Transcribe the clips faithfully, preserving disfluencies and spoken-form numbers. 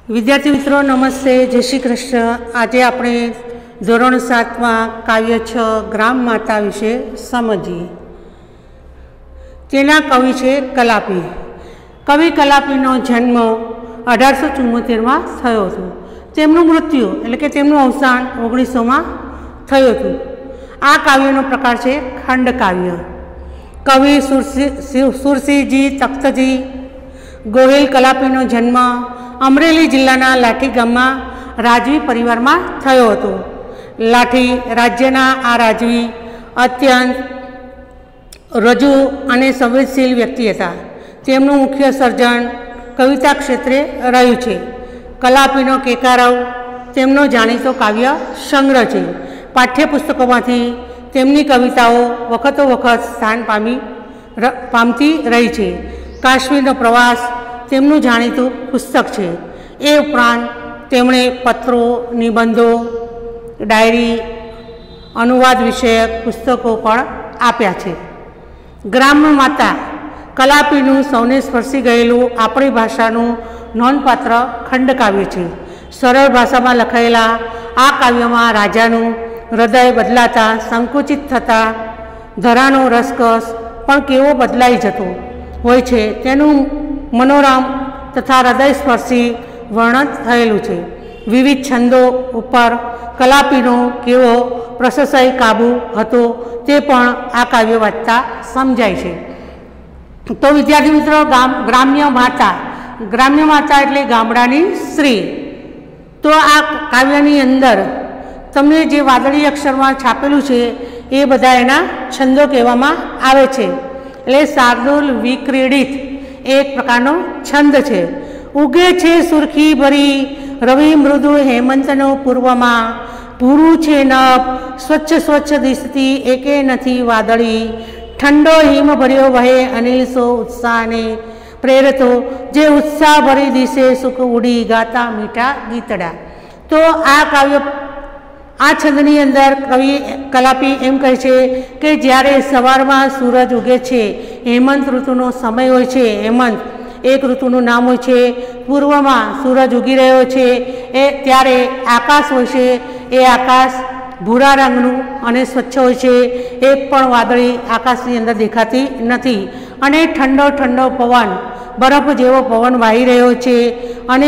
विद्यार्थी मित्रों नमस्ते, जय श्री कृष्ण। आज आपणे धोरण सात में काव्य छ ग्राम माता विषे समझीए। तेना कवि छे कलापी। कवि कलापीनो जन्म अठार सौ चुम्मोतेर में थयो हतो। तेमनुं मृत्यु एटले के तेमनुं अवसान ओगनीस सौ में थयुं हतुं। आ काव्यनो प्रकार छे खंड काव्य। कवि सुरसिंहजी तख्तजी गोहिल कलापीनो जन्म अमरेली जिल्लाना लाठी गाममां राजवी परिवार में थयो हतो। लाठी राज्यना आ राजवी अत्यंत रजू अने संवेदनशील व्यक्ति हता। तेमनुं मुख्य सर्जन कविता क्षेत्रे रह्युं छे। कलापीनो केकारव तेमनो जाणीतो काव्य संग्रह छे। पाठ्यपुस्तकोमांथी तेमनी कविताओ वखतो वखत स्थान पामी पामती रही छे। काश्मीरनो प्रवास तेमनुं जाणीतुं पुस्तक छे। ए उपरांत तेमणे पत्रो, निबंधो, डायरी, अनुवाद विषयक पुस्तकों पण आप्या छे। ग्राम माता कलापीनुं सौने स्पर्शी गयेलुं आपणी भाषानुं नोंधपात्र खंडकाव्य छे। सरल भाषामां लखायेला आ काव्यमां राजानुं हृदय बदलाता संकुचित थता धरानो रसकस पण केवो बदलाई जतो होय छे तेनुं मनोरम तथा हृदयस्पर्शी वर्णन थयेलुं छे। विविध छंदो उपर कलापीनो केवो प्रशय काबू हतो ते पण आ काव्य वांचता समजाय छे। तो विद्यार्थी मित्रों, ग्राम्य माता ग्राम्य माता एटले गामडानी स्त्री। तो आ काव्यनी अंदर तमने जे वादળી अक्षरमां छापेलुं छे ए बधा एना छंदो कहेवामां आवे छे। एटले शार्दूल विक्रीडित एक प्रकारनो छंद छे। उगे छे सुरखी भरी रवि मृदु हेमंतनो पूर्वमां पूरू छे नभ स्वच्छ स्वच्छ दिसती एके नथी वादળી ठंडो हिम भर्यो वहे अनिल सो उत्साहने प्रेरतो जे उत्साह भरी दिसे सुख उड़ी गाता मीठा गीतड़ा। तो आ काव्य आ छंदनी अंदर कवि कलापी एम कहे छे कि ज्यारे सवारमां सूरज उगे छे, हेमंत ऋतुनो समय होय छे। हेमंत एक ऋतुनुं नाम होय छे। पूर्वमां सूरज उगी रह्यो छे ए त्यारे आकाश होय छे। ए आकाश भूरा रंगनुं अने स्वच्छ होय छे। एक पण वादળી आकाशनी अंदर देखाती नथी अने ठंडो ठंडो पवन बरफ जेवो पवन वाही रह्यो छे अने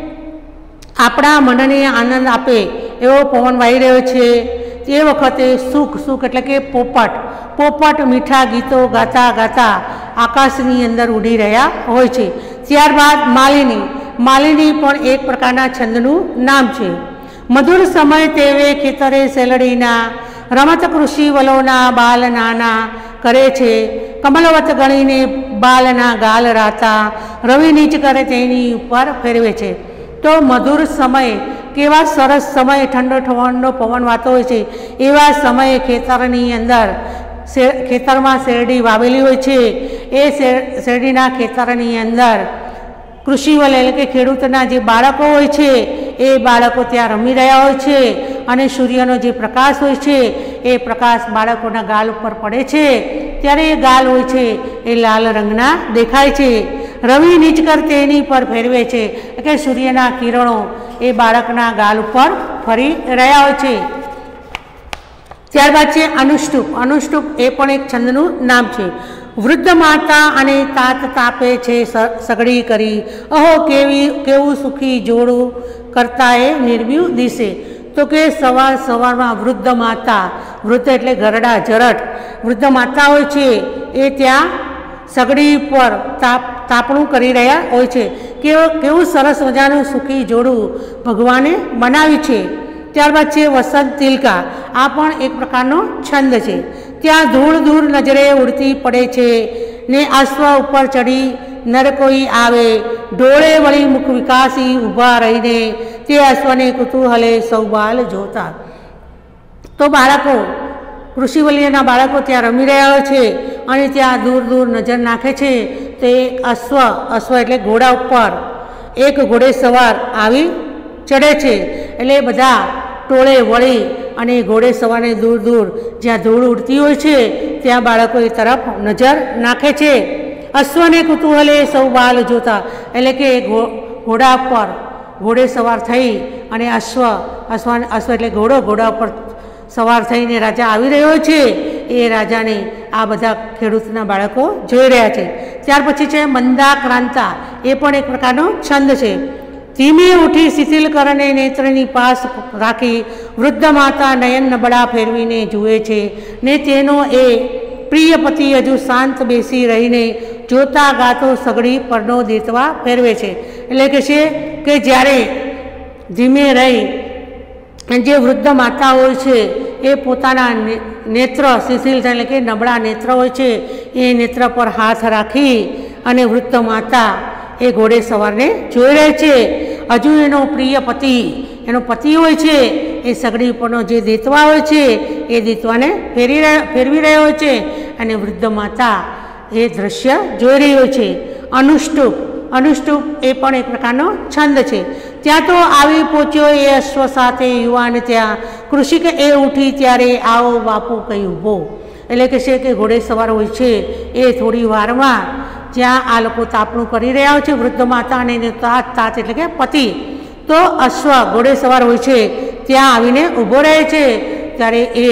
आपणा मनने आनंद आपे एवो पवन वाही रह्यो छे। ते वखते सुख सुख एटले के पोपट पोपट मीठा गीतो गाता गाता आकाशनी अंदर उड़ी रह्या होय छे। त्यारबाद मालिनी मालिनी पण एक प्रकारना छंदनुं नाम छे। मधुर समय तेवे खेतरे सेलडीना रमत कृषि वलोना बाल नाना करे छे। कमलवत गणीने बालना गाल राता रवि नीच करे तेनी उपर फेरवे छे। तो मधुर समय केवा सरस समय ठंडो ठंडो पवन वातो होय छे। एवा समय खेतरनी अंदर खेतर में शेरडी वावेली होय छे। ए शेरडीना खेतरनी अंदर कृषिवल एटले के खेडूतना जे बाळको होय छे ए बाळको त्यां रमी रह्या होय छे अने सूर्यनो जे प्रकाश होय छे ए प्रकाश बाळकोना गाल उपर पड़े छे त्यारे ए गाल होय छे ए लाल रंगना देखाय छे। रवि नीचकर तेनी पर फेरवे छे એટલે सूर्यना किरणों ए बाळकना गाल उपर फरी रह्या होय छे। त्यारबाद छे अनुष्टुप। अनुष्टुप ए पण एक छंदनुं नाम छे। वृद्ध माता अने तात तापे छे सगड़ी करी अहो केवी केवुं सुखी जोड़ू करताए निर्व्यू दिसे। तो के सवार सवार में वृद्ध माता वृद्ध एटले घरड़ा जरट वृद्ध माता होय छे ए त्यां सगड़ी पर ताप तापणुं करी रह्या होय छे। केवुं सरस मजानुं सुखी जोड़ू भगवाने बनाव्युं छे। त्यारबाद छे वसंत तिलका। आ पण एक प्रकारनो छंद छे। त्यां धूळ दूर नजरे उड़ती पड़े छे ने अश्व उपर चढ़ी नर कोई आवे डोळे वળી मुख विकासी ऊभा रहीने ते अश्वने कुतूहले सौ बाल जोता। तो बाळको कृषिवलीना बाळको त्यां रमी रह्या होय छे अने त्यां दूर दूर नजर नाखे छे। ते अश्व अश्व एटले घोड़ा उपर एक घोड़े सवार आवी चढ़े छे एटले बधा टोळे वળી अने घोड़े सवारने दूर दूर ज्यां धूळ उड़ती होय छे त्यां बाळको ए तरफ नजर नाखे छे। अश्वने कुतूहले सौ बाल जोता एटले के घोड़ा पर ઘોડે સવાર થઈ અને અશ્વ અશ્વ અશ્વ એટલે ઘોડો ઘોડા ઉપર સવાર થઈને રાજા આવી રહ્યો છે. એ રાજાને આ બધા ખેડૂતના બાળકો જોઈ રહ્યા છે. ત્યાર પછી છે મંદાક્રાંતા, એ પણ એક પ્રકારનો છંદ છે. ધીમે ઉઠી શિથિલ કરને નેત્રની પાસ રાખી વૃદ્ધ માતા નયન નબળા ફેરવીને જુએ છે ને તેનો એ પ્રિય પતિ હજુ શાંત બેસી રહીને જોતા ગાતો સગડી પરનો દેતવા ફેરવે છે. એટલે કે છે કે જ્યારે ધીમે રહી જે વૃદ્ધ માતા હોય છે એ પોતાના નેત્ર શિથિલ થાય એટલે કે નબળા નેત્ર હોય છે એ નેત્ર પર હાથ રાખી અને વૃદ્ધ માતા એ ઘોડે સવારને જોઈ રહે છે. હજુ એનો પ્રિય પતિ એનો પતિ હોય છે એ સગડી ઉપરનો જે દેતવા હોય છે એ દેતવાને ફેરી ફેરવી રહ્યો હોય છે અને વૃદ્ધ માતા એ દ્રશ્ય જોઈ રહ્યો છે. અનુષ્ટુપ, અનુષ્ટુપ એ પણ એક પ્રકારનો છંદ છે. ત્યાં તો આવી પહોંચ્યો એ અશ્વ સાથે યુવાન ત્યાં કૃષિક એ ઉઠી ત્યારે આવો બાપુ કહી ઊભો. એટલે કે છે કે ઘોડે સવાર હોય છે એ થોડી વારમાં જ્યાં આ લોકો તાપણું કરી રહ્યા હોય છે વૃદ્ધ માતા અને તાત તાત એટલે કે પતિ, તો અશ્વ ઘોડે સવાર હોય છે ત્યાં આવીને ઊભો રહે છે. ત્યારે એ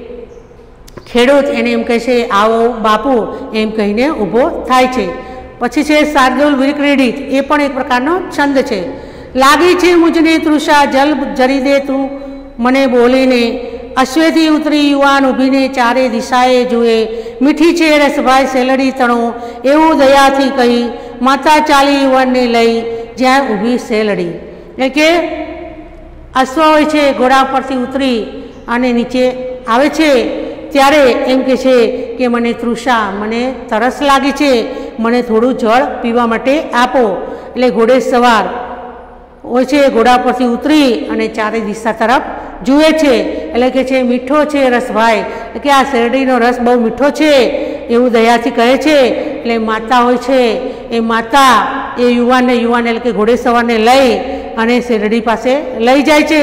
ખેડૂત એને એમ કહે છે આવો બાપુ એમ કહીને ઊભો થાય છે. પછી છે શાર્દુલ વિક્રીડિત, એ પણ એક પ્રકારનો છંદ છે. લાગી છે મુજને તૃષા જલ જરી દે તું મને બોલીને, અશ્વેથી ઉતરી યુવાન ઊભીને ચારે દિશાએ જુએ, મીઠી છે રસભાઈ સેલડી તણો એવું દયાથી કહી માતા ચાલી યુવાનને લઈ જ્યાં ઊભી સેલડી. એટલે કે અશ્વ હોય છે ઘોડા પરથી ઉતરી અને નીચે આવે છે ત્યારે એમ કહે છે કે મને તૃષા, મને તરસ લાગી છે, મને થોડું જળ પીવા માટે આપો. એટલે ઘોડે સવાર હોય છે ઘોડા પરથી ઉતરી અને ચારે દિશા તરફ જુએ છે. એટલે કે છે મીઠો છે રસભાઈ, એટલે કે આ શેરડીનો રસ બહુ મીઠો છે એવું દયાથી કહે છે. એટલે માતા હોય છે એ માતા એ યુવાનને યુવાન એટલે કે ઘોડે સવારને લઈ અને શેરડી પાસે લઈ જાય છે.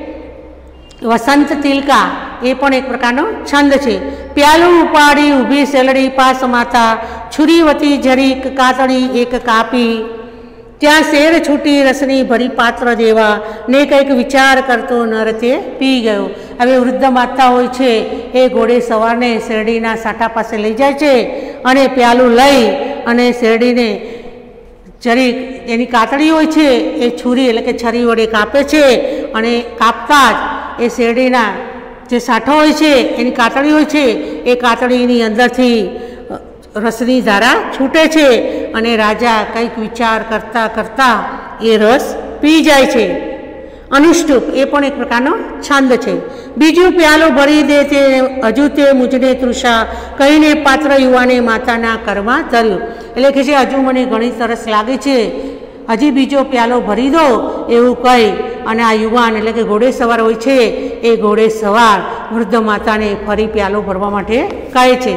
વસંત તિલકા, એ પણ એક પ્રકારનો છંદ છે. પ્યાલું ઉપાડી ઊભી શેલડી પાસ માતા છુરીવતી જરીક કાતળી એક કાપી, ત્યાં શેર છૂટી રસની ભરી પાત્ર જેવા ને કંઈક વિચાર કરતો નર તે પી ગયો. હવે વૃદ્ધ માતા હોય છે એ ઘોડે સવારને શેરડીના સાંટા પાસે લઈ જાય છે અને પ્યાલું લઈ અને શેરડીને જરીક એની કાતળી હોય છે એ છુરી એટલે કે છરી વડે કાપે છે અને કાપતા જ એ શેરડીના જે સાંઠો હોય છે એની કાતળી હોય છે એ કાતળીની અંદરથી રસની ધારા છૂટે છે અને રાજા કંઈક વિચાર કરતાં કરતાં એ રસ પી જાય છે. અનુષ્ટુપ, એ પણ એક પ્રકારનો છંદ છે. બીજું પ્યાલો ભરી દે તે હજુ તે મુજને તૃષા કહીને પાત્ર યુવાને માતાના કરમાં ધર્યું. એટલે કે છે હજુ મને ઘણી તરસ લાગે છે, હજી બીજો પ્યાલો ભરી દો એવું કહી અને આ યુવાન એટલે કે ઘોડે સવાર હોય છે એ ઘોડે સવાર વૃદ્ધ માતાને ફરી પ્યાલો ભરવા માટે કહે છે.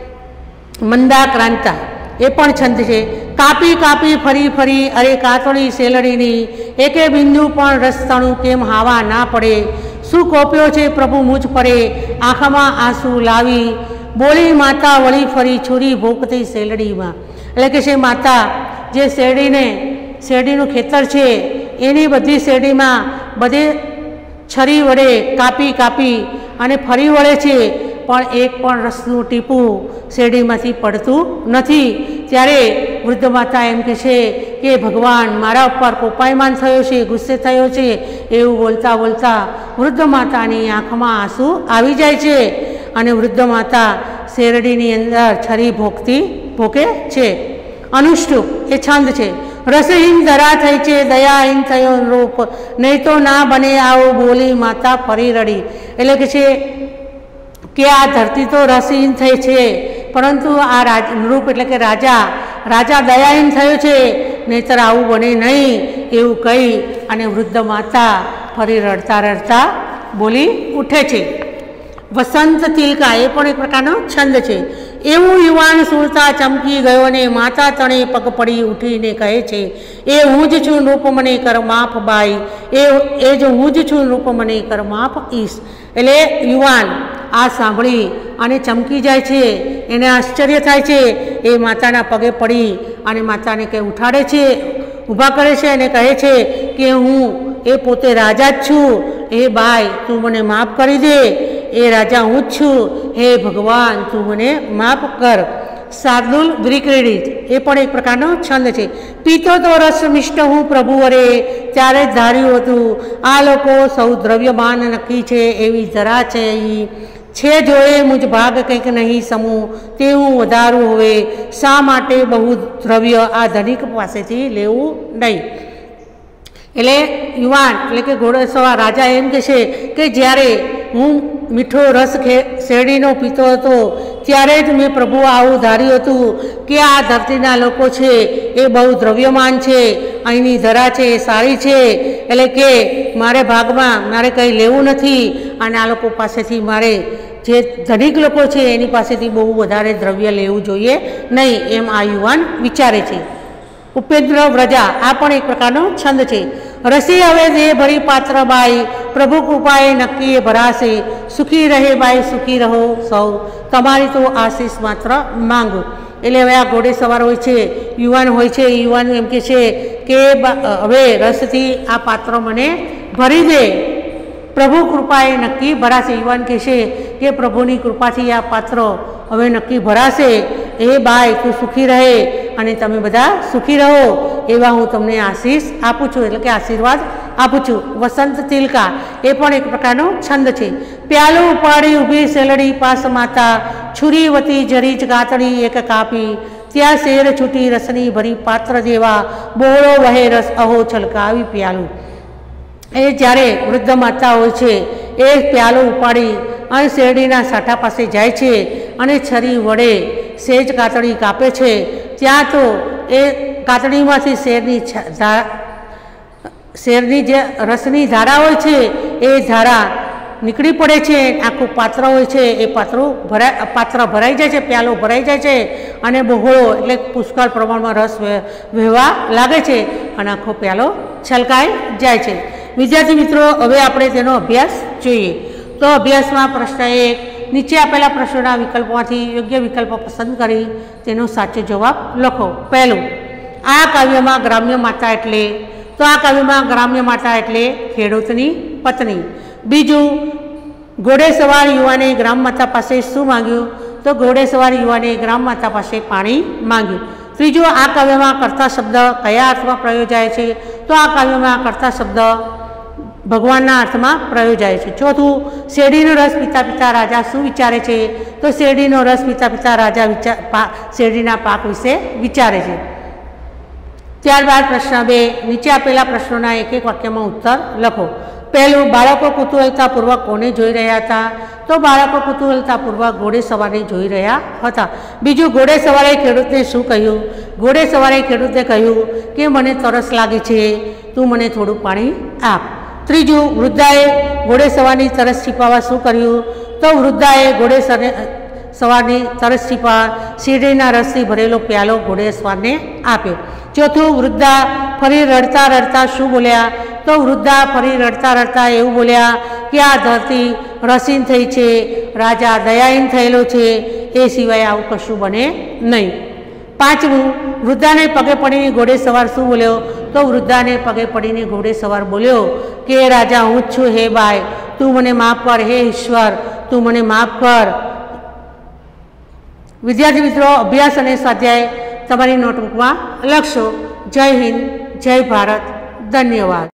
મંદાક્રાંતા, એ પણ છંદ છે. કાપી કાપી ફરી ફરી અરે કાતળી શેલડીની એકે બિંદુ પણ રસતણું કેમ હાવા ના પડે, શું કોપ્યો છે પ્રભુ મુજ પરે આંખમાં આંસુ લાવી, બોલી માતા વળી ફરી છુરી ભોંકતી શેલડીમાં. એટલે કે છે માતા જે શેરડીને શેરડીનું ખેતર છે એની બધી શેરડીમાં બધે છરી વડે કાપી કાપી અને ફરી વળે છે પણ એક પણ રસનું ટીપું શેરડીમાંથી પડતું નથી. ત્યારે વૃદ્ધ માતા એમ કહે છે કે ભગવાન મારા ઉપર કોપાયમાન થયો છે, ગુસ્સે થયો છે એવું બોલતા બોલતા વૃદ્ધ માતાની આંખમાં આંસુ આવી જાય છે અને વૃદ્ધ માતા શેરડીની અંદર છરી ભોંકતી ભોંકે છે. અનુષ્ટુપ, એ છંદ છે. રસહીન ધરા થઈ છે દયાહીન થયો રૂપ, નહીં તો ના બને આવો બોલી માતા ફરી રડી. એટલે કે છે કે આ ધરતી તો રસહીન થઈ છે પરંતુ આ રાજ નૃપ એટલે કે રાજા રાજા દયાહીન થયો છે, નહીંતર આવું બને નહીં એવું કહી અને વૃદ્ધ માતા ફરી રડતા રડતા બોલી ઉઠે છે. વસંત તિલકા, એ પણ એક પ્રકારનો છંદ છે. એવું યુવાન સુરતા ચમકી ગયો ને માતા તણે પગ પડી ઉઠીને કહે છે એ હું જ છું નૃપ મને કર માફ બાઈ, એ એ જ હું જ છું નૃપ મને કર માફ ઈશ. એટલે યુવાન આ સાંભળી અને ચમકી જાય છે, એને આશ્ચર્ય થાય છે, એ માતાના પગે પડી અને માતાને કંઈ ઉઠાડે છે ઊભા કરે છે અને કહે છે કે હું એ પોતે રાજા જ છું, હે બાઈ તું મને માફ કરી દે, એ રાજા હું જ છું, હે ભગવાન તું મને માફ કર. શાર્દુલ દ્વિક્રીડિત એ પણ એક પ્રકારનો છંદ છે. પીતો તો રસ મિષ્ટ હું પ્રભુ વરે, ત્યારે જ ધાર્યું હતું આ લોકો સૌ દ્રવ્યમાન નક્કી છે, એવી જરા છે અહીં છે જોએ મુજ ભાગ કંઈક નહીં સમૂહ, તેવું વધારું હવે શા માટે બહુ દ્રવ્ય આ ધનિક પાસેથી લેવું નહીં. એટલે યુવાન એટલે કે ઘોડેસવાર રાજા એમ કહે છે કે જ્યારે હું મીઠો રસ ખે શેરડીનો પીતો હતો ત્યારે જ મેં પ્રભુ આવું ધાર્યું હતું કે આ ધરતીના લોકો છે એ બહુ દ્રવ્યમાન છે, અહીંની ધરા છે એ સારી છે, એટલે કે મારે ભાગમાં મારે કંઈ લેવું નથી અને આ લોકો પાસેથી મારે જે ધનિક લોકો છે એની પાસેથી બહુ વધારે દ્રવ્ય લેવું જોઈએ નહીં, એમ આ યુવાન વિચારે છે. ઉપેન્દ્ર વ્રજા આ પણ એક પ્રકારનો છંદ છે. રસી હવે દેહ ભરી પાત્ર બાઈ, પ્રભુ કૃપાએ નક્કી એ ભરાશે, સુખી રહે બાઈ સુખી રહો સૌ, તમારી તો આશીષ માત્ર માંગો. એટલે હવે આ ઘોડે સવાર હોય છે, યુવાન હોય છે, યુવાન એમ કહે છે કે હવે રસથી આ પાત્ર મને ભરી દે, પ્રભુ કૃપાએ નક્કી ભરાશે. યુવાન કહે છે કે પ્રભુની કૃપાથી આ પાત્ર હવે નક્કી ભરાશે, એ બાઈ તું સુખી રહે અને તમે બધા સુખી રહો એવા હું તમને આશીષ આપું છું, એટલે કે આશીર્વાદ આપું છું. વસંત તિલકા એ પણ એક પ્રકારનો છંદ છે. પ્યાલું ઉપાડી ઊભી સેલડી પાસ માતા, છુરી વતી જરી જ ગાતડી એક કાપી, ત્યાં શેર છૂટી રસની ભરી પાત્ર જેવા, બોળો વહે રસ અહો છલકાવી પ્યાલું. એ જ્યારે વૃદ્ધ માતા હોય છે એ પ્યાલો ઉપાડી અને શેરડીના સાઠા પાસે જાય છે અને છરી વડે સેજ કાતડી કાપે છે, ત્યાં તો એ કાતડીમાંથી શેરની શેરની જે રસની ધારા હોય છે એ ધારા નીકળી પડે છે, આખું પાત્ર હોય છે એ પાત્રો ભરાય પાત્ર ભરાઈ જાય છે, પ્યાલો ભરાઈ જાય છે અને બહોળો એટલે પુષ્કળ પ્રમાણમાં રસ વહેવા લાગે છે અને આખો પ્યાલો છલકાઈ જાય છે. વિદ્યાર્થી મિત્રો, હવે આપણે તેનો અભ્યાસ જોઈએ. તો અભ્યાસમાં પ્રશ્ન એક, નીચે આપેલા પ્રશ્નોના વિકલ્પોમાંથી યોગ્ય વિકલ્પો પસંદ કરી તેનો સાચો જવાબ લખો. પહેલું, આ કાવ્યમાં ગ્રામ્ય માતા એટલે, તો આ કાવ્યમાં ગ્રામ્ય માતા એટલે ખેડૂતની પત્ની. બીજું, ઘોડેસવાર યુવાને ગ્રામ માતા પાસે શું માંગ્યું, તો ઘોડેસવાર યુવાને ગ્રામ માતા પાસે પાણી માંગ્યું. ત્રીજું, આ કાવ્યમાં કર્તા શબ્દ કયા અર્થમાં પ્રયોજાય છે, તો આ કાવ્યમાં કર્તા શબ્દ ભગવાનના અર્થમાં પ્રયોજાય છે. ચોથું, શેરડીનો રસ પીતા પીતા રાજા શું વિચારે છે, તો શેરડીનો રસ પીતા પીતા રાજા વિચાર શેરડીના પાક વિશે વિચારે છે. ત્યારબાદ પ્રશ્ન બે, નીચે આપેલા પ્રશ્નોના એક એક વાક્યમાં ઉત્તર લખો. પહેલું, બાળકો કુતૂહલતાપૂર્વક કોને જોઈ રહ્યા હતા, તો બાળકો કુતૂહલતાપૂર્વક ઘોડેસવારને જોઈ રહ્યા હતા. બીજું, ઘોડેસવારે ખેડૂતને શું કહ્યું, ઘોડેસવારે ખેડૂતને કહ્યું કે મને તરસ લાગે છે, તું મને થોડું પાણી આપ. ત્રીજું, વૃદ્ધાએ ઘોડેસવારની તરસ છીપાવવા શું કર્યું, તો વૃદ્ધાએ ઘોડેસવારને સવારની તરસ છીપા શેરડીના રસથી ભરેલો પ્યાલો ઘોડેસવારને આપ્યો. ચોથું, વૃદ્ધા ફરી રડતા રડતા શું બોલ્યા, તો વૃદ્ધા ફરી રડતા રડતા એવું બોલ્યા કે આ ધરતી રસીન થઈ છે, રાજા દયાહીન થયેલો છે, એ સિવાય આવું કશું બને નહીં. પાંચમું, વૃદ્ધાને પગે પડીને ઘોડેસવાર શું બોલ્યો, તો વૃદ્ધાને પગે પડીને ઘોડેસવાર બોલ્યો કે રાજા હું જ છું, હે બાઈ તું મને માફ કર, હે ઈશ્વર તું મને માફ કર. વિદ્યાર્થી મિત્રો, અભ્યાસ અને સ્વાધ્યાય તમારી નોટબુકમાં લખશો. જય હિન્દ, જય ભારત, ધન્યવાદ.